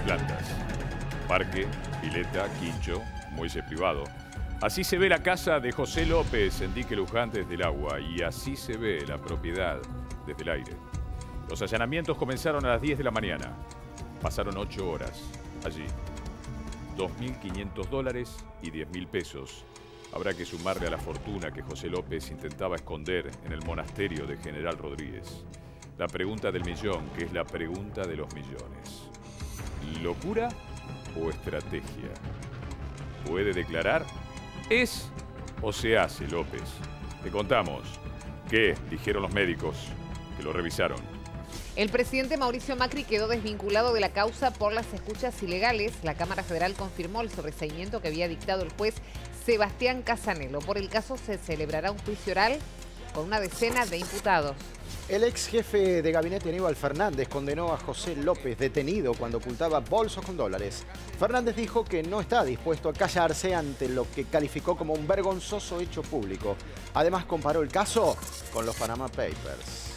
plantas. Parque, pileta, quincho, muelle privado. Así se ve la casa de José López en Dique Luján desde el agua y así se ve la propiedad desde el aire. Los allanamientos comenzaron a las 10 de la mañana. Pasaron 8 horas allí. $2.500 y 10.000 pesos. Habrá que sumarle a la fortuna que José López intentaba esconder en el monasterio de General Rodríguez. La pregunta del millón, que es la pregunta de los millones. ¿Locura o estrategia? ¿Puede declarar? ¿Es o se hace, López? Te contamos. ¿Qué dijeron los médicos que lo revisaron? El presidente Mauricio Macri quedó desvinculado de la causa por las escuchas ilegales. La Cámara Federal confirmó el sobreseimiento que había dictado el juez Sebastián Casanelo. Por el caso se celebrará un juicio oral con una decena de imputados. El ex jefe de gabinete Aníbal Fernández condenó a José López, detenido cuando ocultaba bolsos con dólares. Fernández dijo que no está dispuesto a callarse ante lo que calificó como un vergonzoso hecho público. Además, comparó el caso con los Panama Papers.